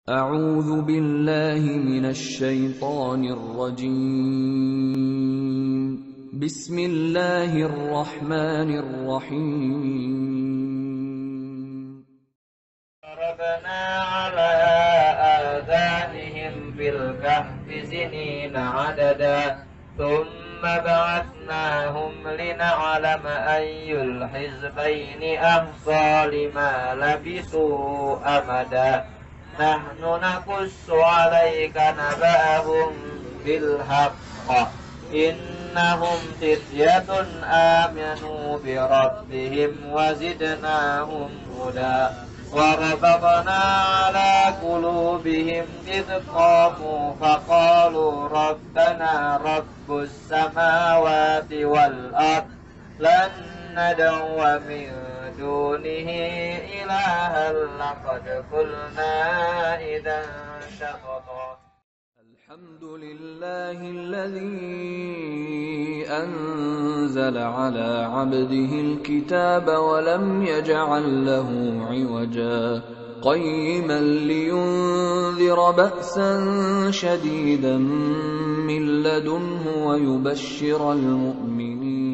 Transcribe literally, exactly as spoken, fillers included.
أعوذ بالله من الشيطان الرجيم. بسم الله الرحمن الرحيم. ضربنا على آذانهم في الكهف سنين عددا ثم بعثناهم لنعلم أي الحزبين أحصى لما لبثوا أمدا نحن نقص عليك نبأهم بالحق إنهم فتية آمنوا بربهم وزدناهم هدى وربطنا على قلوبهم إذ قاموا فقالوا ربنا رب السماوات والأرض لن ندعو من دونه إلها لقد قلنا إذا شططا. الحمد لله الذي أنزل على عبده الكتاب ولم يجعل له عوجا قيما لينذر بأسا شديدا من لدنه ويبشر المؤمنين